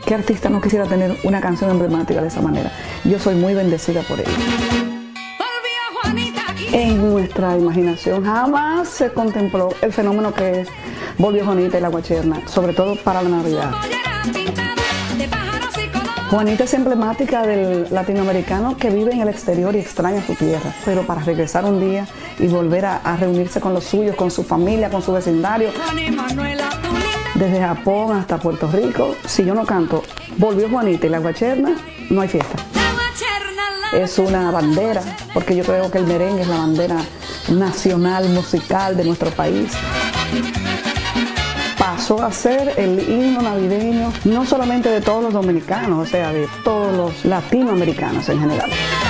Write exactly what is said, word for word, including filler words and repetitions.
¿Qué artista no quisiera tener una canción emblemática de esa manera? Yo soy muy bendecida por ello. En nuestra imaginación jamás se contempló el fenómeno que es Volvió Juanita y la Guacherna, sobre todo para la Navidad. Juanita es emblemática del latinoamericano que vive en el exterior y extraña su tierra, pero para regresar un día y volver a, a reunirse con los suyos, con su familia, con su vecindario, desde Japón hasta Puerto Rico, si yo no canto Volvió Juanita y la Guacherna, no hay fiesta. Es una bandera, porque yo creo que el merengue es la bandera nacional, musical de nuestro país. Pasó a ser el himno navideño, no solamente de todos los dominicanos, o sea, de todos los latinoamericanos en general.